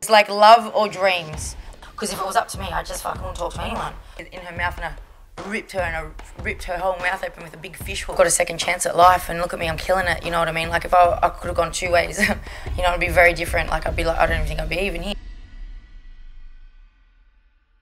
It's like love or dreams. Because if it was up to me, I just fucking wouldn't talk to anyone. In her mouth, and I ripped her whole mouth open with a big fish hook. Got a second chance at life, and look at me, I'm killing it, you know what I mean? Like if I could have gone 2 ways, you know, it'd be very different. Like I'd be like, I don't even think I'd be even here.